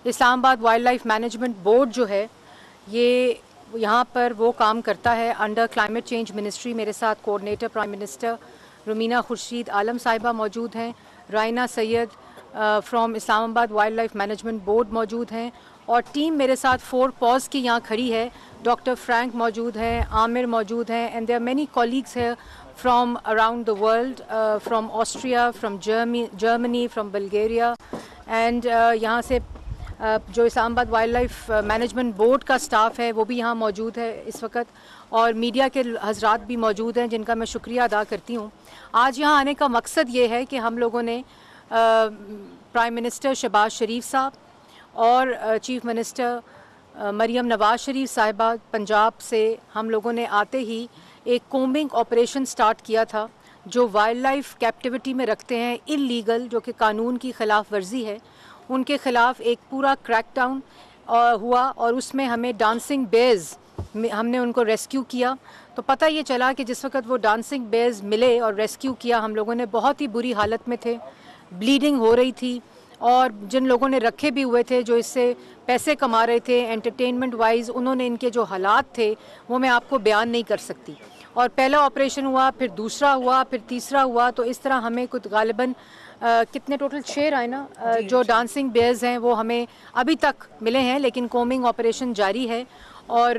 Islamabad wildlife management board जो है ये यहाँ पर वो काम करता है अंडर क्लाइमेट चेंज मिनिस्ट्री। मेरे साथ coordinator prime minister Rumina Khurshid Alam साहिबा मौजूद हैं, Raina Syed from Islamabad wildlife management board मौजूद हैं, और टीम मेरे साथ 4 पॉज की यहाँ खड़ी है। डॉक्टर फ्रैंक मौजूद हैं, आमिर मौजूद हैं, and there are many colleagues है from around the world, from Austria, from Germany, from Bulgaria, and यहाँ से जो Islamabad wildlife management board का स्टाफ है वो भी यहाँ मौजूद है इस वक्त, और मीडिया के हजरात भी मौजूद हैं जिनका मैं शुक्रिया अदा करती हूँ। आज यहाँ आने का मकसद ये है कि हम लोगों ने प्राइम मिनिस्टर शहबाज शरीफ साहब और चीफ मिनिस्टर मरियम नवाज शरीफ साहिबा पंजाब से हम लोगों ने आते ही एक कोम्बिंग ऑपरेशन स्टार्ट किया था जो वाइल्ड लाइफ कैप्टिविटी में रखते हैं इल्लीगल, जो कि कानून की ख़िलाफ़ वर्जी है, उनके ख़िलाफ़ एक पूरा क्रैकडाउन हुआ, और उसमें हमें डांसिंग बेयर्स हमने उनको रेस्क्यू किया। तो पता ये चला कि जिस वक्त वो डांसिंग बेयर्स मिले और रेस्क्यू किया, हम लोगों ने बहुत ही बुरी हालत में थे, ब्लीडिंग हो रही थी, और जिन लोगों ने रखे भी हुए थे जो इससे पैसे कमा रहे थे एंटरटेनमेंट वाइज, उन्होंने इनके जो हालात थे वो मैं आपको बयान नहीं कर सकती। और पहला ऑपरेशन हुआ, फिर दूसरा हुआ, फिर तीसरा हुआ, तो इस तरह हमें कुछ गालिबन कितने टोटल 6 आए ना जो डांसिंग बेयर्स हैं वो हमें अभी तक मिले हैं, लेकिन कोमिंग ऑपरेशन जारी है। और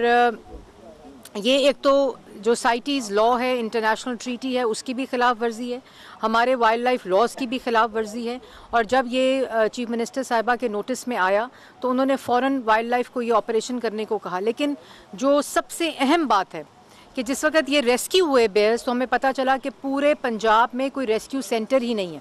ये एक तो जो साइटीज़ लॉ है, इंटरनेशनल ट्रीटी है, उसकी भी खिलाफ वर्जी है, हमारे वाइल्ड लाइफ लॉज की भी खिलाफ वर्जी है। और जब ये चीफ मिनिस्टर साहिबा के नोटिस में आया तो उन्होंने फ़ौरन वाइल्ड लाइफ को ये ऑपरेशन करने को कहा। लेकिन जो सबसे अहम बात है कि जिस वक्त ये रेस्क्यू हुए बेयर्स, तो हमें पता चला कि पूरे पंजाब में कोई रेस्क्यू सेंटर ही नहीं है,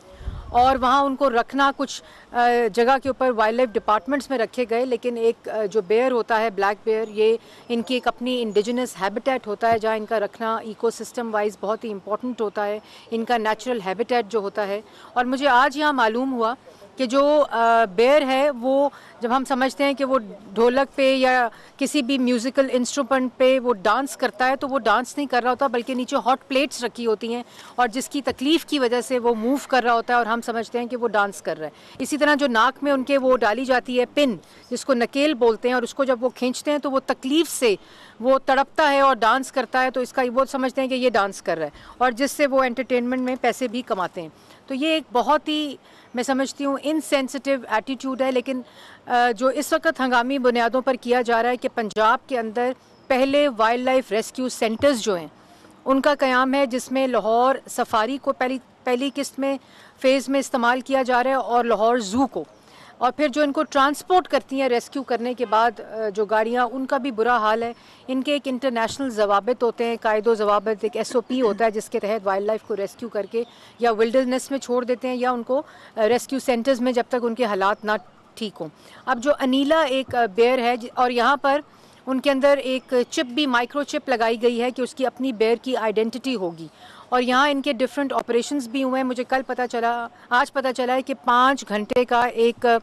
और वहाँ उनको रखना कुछ जगह के ऊपर वाइल्ड लाइफ डिपार्टमेंट्स में रखे गए। लेकिन एक जो बेयर होता है, ब्लैक बेयर, ये इनकी एक अपनी इंडिजिनस हैबिटेट होता है जहाँ इनका रखना इकोसिस्टम वाइज बहुत ही इंपॉर्टेंट होता है, इनका नेचुरल हैबिटेट जो होता है। और मुझे आज यहाँ मालूम हुआ कि जो बेयर है वो, जब हम समझते हैं कि वो ढोलक पे या किसी भी म्यूज़िकल इंस्ट्रूमेंट पे वो डांस करता है, तो वो डांस नहीं कर रहा होता, बल्कि नीचे हॉट प्लेट्स रखी होती हैं और जिसकी तकलीफ़ की वजह से वो मूव कर रहा होता है और हम समझते हैं कि वो डांस कर रहा है। इसी तरह जो नाक में उनके वो डाली जाती है पिन, जिसको नकेल बोलते हैं, और उसको जब वो खींचते हैं तो वो तकलीफ़ से वो तड़पता है और डांस करता है, तो इसका वो समझते हैं कि ये डांस कर रहा है, और जिससे वो एंटरटेनमेंट में पैसे भी कमाते हैं। तो ये एक बहुत ही, मैं समझती हूँ, इनसेंसिटिव एटीट्यूड है। लेकिन जो इस वक्त हंगामी बुनियादों पर किया जा रहा है कि पंजाब के अंदर पहले वाइल्ड लाइफ रेस्क्यू सेंटर्स जो हैं उनका क़याम है, जिसमें लाहौर सफारी को पहली किस्त में फ़ेज़ में इस्तेमाल किया जा रहा है, और लाहौर ज़ू को, और फिर जो इनको ट्रांसपोर्ट करती हैं रेस्क्यू करने के बाद जो गाड़ियाँ, उनका भी बुरा हाल है। इनके एक इंटरनेशनल ज़वाबित होते हैं, कायदो ज़वाबित, एक SOP होता है जिसके तहत वाइल्ड लाइफ को रेस्क्यू करके या विल्डरनेस में छोड़ देते हैं या उनको रेस्क्यू सेंटर्स में जब तक उनके हालात ना ठीक हों। अब जो अनीला एक बेयर है, और यहाँ पर उनके अंदर एक चिप भी, माइक्रोचिप लगाई गई है कि उसकी अपनी बेयर की आइडेंटिटी होगी, और यहाँ इनके डिफरेंट ऑपरेशंस भी हुए हैं। मुझे कल पता चला, आज पता चला है कि 5 घंटे का एक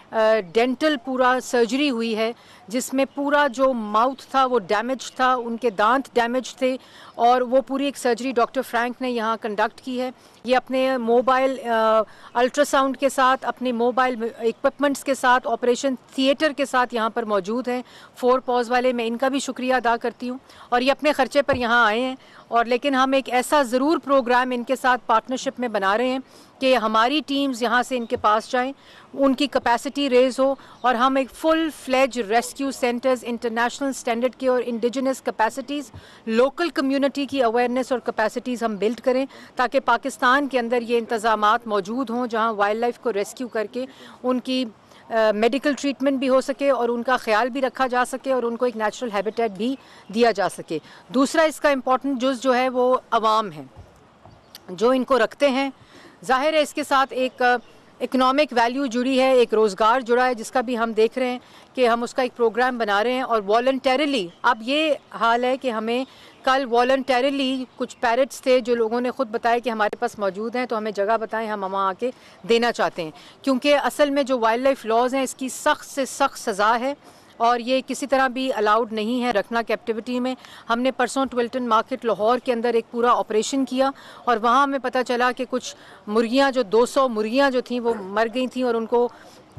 डेंटल पूरा सर्जरी हुई है, जिसमें पूरा जो माउथ था वो डैमेज था, उनके दांत डैमेज थे, और वो पूरी एक सर्जरी डॉक्टर फ्रैंक ने यहाँ कंडक्ट की है। ये अपने मोबाइल अल्ट्रासाउंड के साथ, अपने मोबाइल इक्विपमेंट्स के साथ, ऑपरेशन थिएटर के साथ यहाँ पर मौजूद हैं 4 पॉज वाले। मैं इनका भी शुक्रिया अदा करती हूँ, और ये अपने ख़र्चे पर यहाँ आए हैं। और लेकिन हम एक ऐसा ज़रूर प्रोग्राम इनके साथ पार्टनरशिप में बना रहे हैं कि हमारी टीम्स यहाँ से इनके पास जाएं, उनकी कैपेसिटी रेज़ हो, और हम एक full fledge rescue centres international standard के और इंडिजिनस कैपेसिटीज़, लोकल कम्युनिटी की अवेयरनेस और कैपेसिटीज़ हम बिल्ड करें, ताकि पाकिस्तान के अंदर ये इंतज़ामात मौजूद हों जहाँ वाइल्ड लाइफ को रेस्क्यू करके उनकी मेडिकल ट्रीटमेंट भी हो सके और उनका ख्याल भी रखा जा सके और उनको एक नेचुरल हैबिटेट भी दिया जा सके। दूसरा इसका इम्पॉर्टेंट जुज़ जो है वो अवाम है जो इनको रखते हैं। ज़ाहिर है इसके साथ एक इकोनॉमिक वैल्यू जुड़ी है, एक रोज़गार जुड़ा है, जिसका भी हम देख रहे हैं कि हम उसका एक प्रोग्राम बना रहे हैं। और वॉलंटरीली अब ये हाल है कि हमें कल वॉलंटरीली कुछ पैरेट्स थे जो लोगों ने ख़ुद बताया कि हमारे पास मौजूद हैं, तो हमें जगह बताएं, हम वहाँ आके देना चाहते हैं। क्योंकि असल में जो वाइल्ड लाइफ लॉज हैं इसकी सख्त से सख्त सज़ा है, और ये किसी तरह भी अलाउड नहीं है रखना कैप्टिविटी में। हमने परसों ट्विल्टन मार्केट लाहौर के अंदर एक पूरा ऑपरेशन किया, और वहाँ हमें पता चला कि कुछ मुर्गियाँ, जो 200 मुर्गियाँ जो थीं वो मर गई थी, और उनको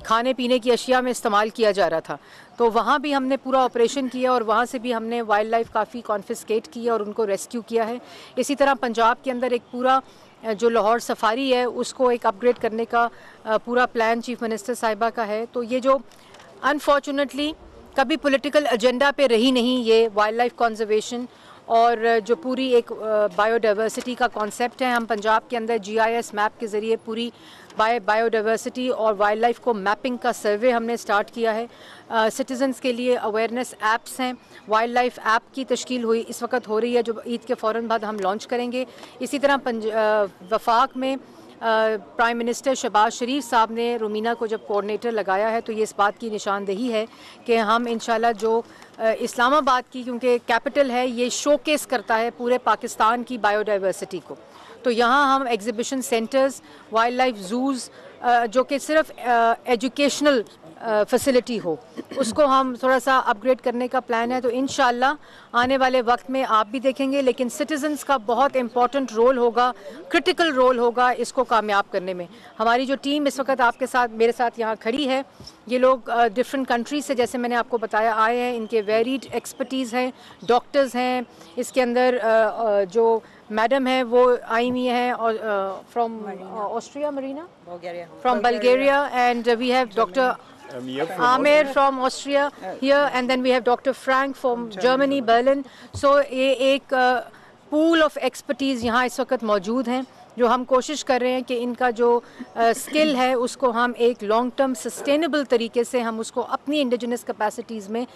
खाने पीने की अशिया में इस्तेमाल किया जा रहा था। तो वहाँ भी हमने पूरा ऑपरेशन किया और वहाँ से भी हमने वाइल्ड लाइफ काफ़ी कॉन्फिस्केट की और उनको रेस्क्यू किया है। इसी तरह पंजाब के अंदर एक पूरा जो लाहौर सफारी है उसको एक अपग्रेड करने का पूरा प्लान चीफ मिनिस्टर साहिबा का है। तो ये जो अनफॉर्चुनेटली कभी पॉलिटिकल एजेंडा पे रही नहीं, ये वाइल्ड लाइफ कंजर्वेशन और जो पूरी एक बायोडाइवर्सिटी का कॉन्सेप्ट है, हम पंजाब के अंदर GIS मैप के ज़रिए पूरी बायोडाइवर्सिटी और वाइल्ड लाइफ को मैपिंग का सर्वे हमने स्टार्ट किया है। सिटीजन्स के लिए अवेयरनेस ऐप्स हैं, वाइल्ड लाइफ ऐप की तश्कील हुई इस वक्त हो रही है जो ईद के फ़ौरन बाद हम लॉन्च करेंगे। इसी तरह वफाक में प्राइम मिनिस्टर शहबाज शरीफ साहब ने रुमीना को जब कोऑर्डिनेटर लगाया है तो ये इस बात की निशानदेही है कि हम इंशाल्लाह जो इस्लामाबाद की, क्योंकि कैपिटल है, ये शोकेस करता है पूरे पाकिस्तान की बायोडाइवर्सिटी को। तो यहाँ हम exhibition centres, wildlife zoos जो कि सिर्फ एजुकेशनल फैसिलिटी हो, उसको हम थोड़ा सा अपग्रेड करने का प्लान है। तो इंशाल्लाह आने वाले वक्त में आप भी देखेंगे, लेकिन सिटीजन्स का बहुत इम्पॉर्टेंट रोल होगा, क्रिटिकल रोल होगा इसको कामयाब करने में। हमारी जो टीम इस वक्त आपके साथ, मेरे साथ यहाँ खड़ी है, ये लोग डिफरेंट कंट्रीज से, जैसे मैंने आपको बताया, आए हैं। इनके वेरीड एक्सपर्टीज़ हैं, डॉक्टर्स हैं, इसके अंदर जो मैडम है वो आई हुई हैं और from Austria, Marina from Bulgaria, and we have doctor Amir from Austria here, and then we have Dr. Frank from Germany, Berlin. So ये एक pool of expertise यहाँ इस वक्त मौजूद हैं, जो हम कोशिश कर रहे हैं कि इनका जो स्किल है उसको हम एक लॉन्ग टर्म सस्टेनेबल तरीके से हम उसको अपनी इंडिजिनस कैपेसिटीज़ में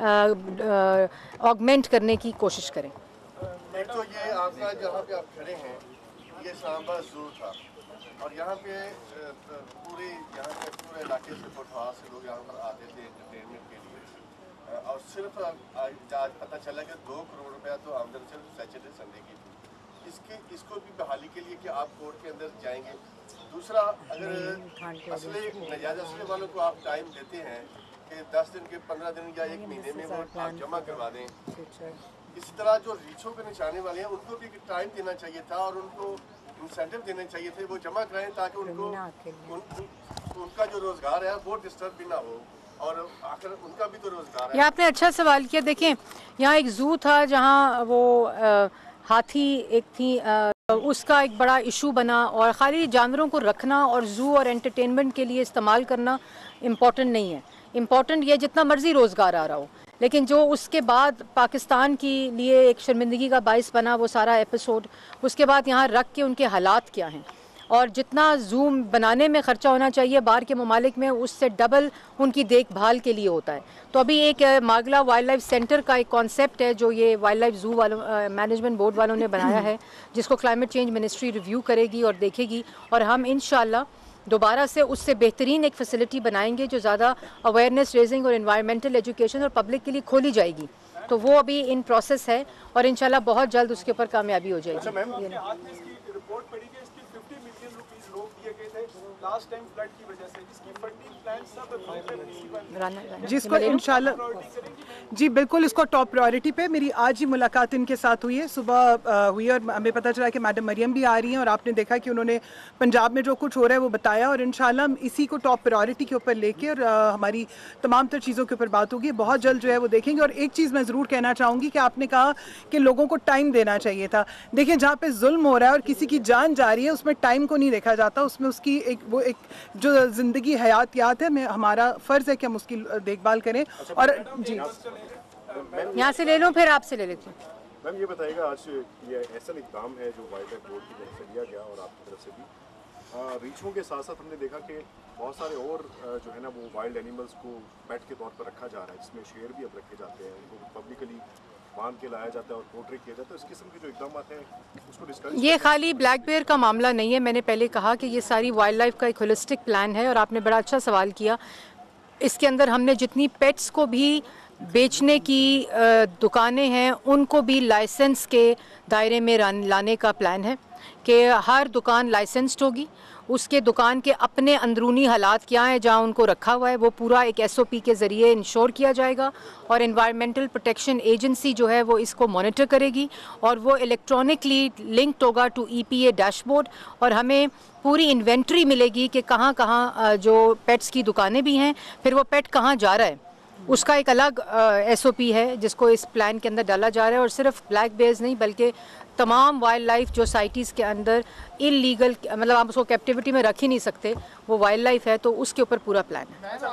ऑगमेंट करने की कोशिश करें। एक तो ये आपका जहाँ पे आप खड़े हैं ये इस्लामाबाद ज़ू था और यहाँ पे पूरे इलाके से कोटवा से लोग यहाँ पर आते थे एंटरटेनमेंट के लिए और सिर्फ आज पता चला कि 2 करोड़ रुपया तो आमदन सिर्फ सैटरडे संडे की थी। इसको भी बहाली के लिए कि आप कोर्ट के अंदर जाएंगे। दूसरा, अगर नजायज़ असले वालों को आप टाइम देते हैं कि 10 दिन के 15 दिन या 1 महीने में वो आप जमा करवा दें, इसी तरह जो रीछों के निशाने वाले हैं उनको भी टाइम देना चाहिए था और उनको इंसेंटिव देने चाहिए थे, वो जमा कराएं ताकि उनको उनका जो रोजगार है वो डिस्टर्ब भी ना हो और आखिर उनका भी तो रोजगार है। ये आपने अच्छा सवाल किया। देखें, यहाँ एक जू था जहाँ वो हाथी एक थी, उसका एक बड़ा इशू बना और खाली जानवरों को रखना और जू और एंटरटेनमेंट के लिए इस्तेमाल करना इम्पॉर्टेंट नहीं है। इम्पॉर्टेंट ये जितना मर्जी रोज़गार आ रहा हो, लेकिन जो उसके बाद पाकिस्तान के लिए एक शर्मिंदगी का बाइस बना वो सारा एपिसोड, उसके बाद यहाँ रख के उनके हालात क्या हैं और जितना जूम बनाने में ख़र्चा होना चाहिए बाहर के ममालिक में उससे डबल उनकी देखभाल के लिए होता है। तो अभी एक मागला वाइल्ड लाइफ सेंटर का एक कॉन्सेप्ट है जो ये वाइल्ड लाइफ जू वालों मैनेजमेंट बोर्ड वालों ने बनाया है, जिसको क्लाइमेट चेंज मिनिस्ट्री रिव्यू करेगी और देखेगी और हम इंशाल्लाह दोबारा से उससे बेहतरीन एक फैसिलिटी बनाएंगे जो ज़्यादा अवेयरनेस रेजिंग और एनवायरमेंटल एजुकेशन और पब्लिक के लिए खोली जाएगी। तो वो अभी इन प्रोसेस है और इंशाल्लाह बहुत जल्द उसके ऊपर कामयाबी हो जाएगी। जिसको इंशाल्लाह जी बिल्कुल इसको टॉप प्रायोरिटी पे मेरी आज ही मुलाकात इनके साथ हुई है, सुबह हुई और हमें पता चला कि मैडम मरियम भी आ रही हैं और आपने देखा कि उन्होंने पंजाब में जो कुछ हो रहा है वो बताया और इंशाल्लाह इसी को टॉप प्रायोरिटी के ऊपर लेके और हमारी तमाम तर चीज़ों के ऊपर बात होगी, बहुत जल्द जो है वो देखेंगे। और एक चीज़ मैं ज़रूर कहना चाहूँगी कि आपने कहा कि लोगों को टाइम देना चाहिए था। देखिए, जहाँ पे जुल्म हो रहा है और किसी की जान जा रही है उसमें टाइम को नहीं देखा जाता, उसमें उसकी एक जो ज़िंदगी हयातियात है, हमारा फ़र्ज़ है कि हम उसकी देखभाल करें। और जी यहाँ से ले लो फिर आपसे ले लेती हूँ। मैम ये बताइएगा, आज ये ऐसा इक़दाम है जो वाइल्ड लाइफ बोर्ड की तरफ से लिया गया और आपकी तरफ से भी, रीछों के साथ साथ हमने देखा कि बहुत सारे और जो है ना वो वाइल्ड एनिमल्स को पेट के तौर पर रखा जा रहा है, जिसमें शेर भी अब रखे जाते हैं, उनको पब्लिकली बांध के लाया जाता है और पोर्ट्रेट किया जाता है। इस किस्म के जो इक़दाम हैं उसको डिस्कस, ये खाली ब्लैक बेयर का मामला नहीं है। मैंने पहले कहा कि ये सारी वाइल्ड लाइफ का एक होलिस्टिक प्लान है और आपने बड़ा अच्छा सवाल किया। इसके अंदर हमने जितनी पेट्स को भी बेचने की दुकानें हैं उनको भी लाइसेंस के दायरे में लाने का प्लान है। कि हर दुकान लाइसेंस्ड होगी, उसके दुकान के अपने अंदरूनी हालात क्या हैं जहां उनको रखा हुआ है वो पूरा एक SOP के ज़रिए इंश्योर किया जाएगा और एनवायरमेंटल प्रोटेक्शन एजेंसी जो है वो इसको मॉनिटर करेगी और वो इलेक्ट्रॉनिकली लिंक्ड होगा टू EPA डैशबोर्ड और हमें पूरी इन्वेंट्री मिलेगी कि कहाँ कहाँ जो पेट्स की दुकानें भी हैं, फिर वो पेट कहाँ जा रहा है, उसका एक अलग SOP है जिसको इस प्लान के अंदर डाला जा रहा है। और सिर्फ ब्लैक बेयर्स नहीं बल्कि तमाम वाइल्ड लाइफ जो साइटीज़ के अंदर इलीगल मतलब आप उसको कैप्टिविटी में रख ही नहीं सकते, वो वाइल्ड लाइफ है, तो उसके ऊपर पूरा प्लान है। मैडम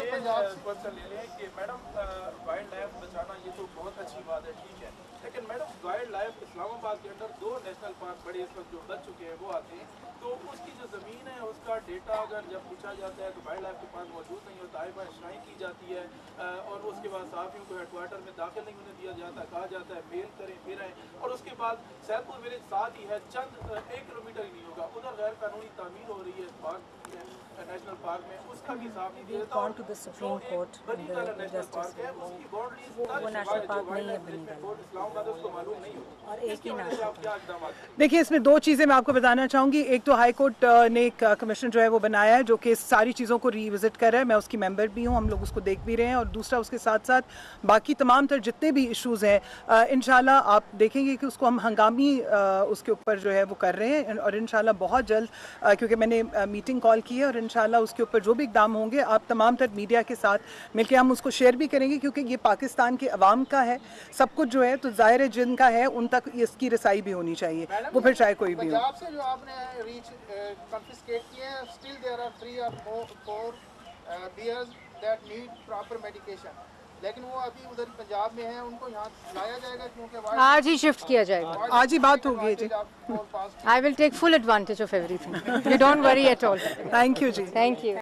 वाइल्ड लाइफ बचाना ये तो बहुत अच्छी बात है, ठीक है, लेकिन मैडम वाइल्ड लाइफ इस्लामाबाद के अंदर 2 नेशनल पार्क बड़े इस वक्त जो बच चुके हैं वो आते हैं, तो उसकी जो ज़मीन है उसका डेटा अगर जब पूछा जाता है तो वाइल्ड लाइफ के पास मौजूद नहीं होता है, श्राइन की जाती है और उसके बाद सहाफ़ियों को हेडक्वार्टर में दाखिल नहीं होने दिया जाता, कहा जाता है मेल करें फिर आएँ, और उसके बाद सैदपुर विलेज साथ ही है, चंद 1 किलोमीटर ही नहीं होगा, उधर गैर कानूनी तामीर हो रही है पार्क नेशनल पार्क में, उसका भी साफ नहीं दिया जाता। to the Supreme Court in the Justice है उसकी बाउंड्रीज वो नेशनल पार्क नहीं है बनिंदल इस्लामाबाद उसको मालूम नहीं होता और एक ही नेशनल आप क्या इकदाम देखिए, इसमें 2 चीज़ें मैं आपको बताना चाहूँगी। एक तो हाई कोर्ट ने एक कमीशन जो है वो बनाया है जो कि सारी चीज़ों को रीविज़िट कर रहा है, मैं उसकी मेंबर भी हूँ, हम लोग उसको देख भी रहे हैं। और दूसरा उसके साथ साथ बाकी तमाम तर जितने भी इश्यूज़ हैं इंशाल्लाह आप देखेंगे कि उसको हम हंगामी उसके ऊपर जो है वो कर रहे हैं और इंशाल्लाह बहुत जल्द क्योंकि मैंने मीटिंग कॉल की है और इंशाल्लाह उसके ऊपर जो भी इकदाम होंगे आप तमाम तर मीडिया के साथ मिलकर हम उसको शेयर भी करेंगे, क्योंकि ये पाकिस्तान के अवाम का है सब कुछ जो है, तो ज़ाहिर है जिनका है उन तक इसकी रसाई भी होनी चाहिए, वो फिर चाहे कोई भी हो। पंजाब से जो आपने रीच कॉन्फिस्केट किए हैं, still there are 3 or 4 bears that need proper medication, लेकिन वो अभी उधर पंजाब में हैं, उनको यहाँ लाया जाएगा क्योंकि आज ही शिफ्ट किया जाएगा, आज ही बात होगी जी। I will take full advantage of everything. You don't worry at all. Thank you जी। Thank you.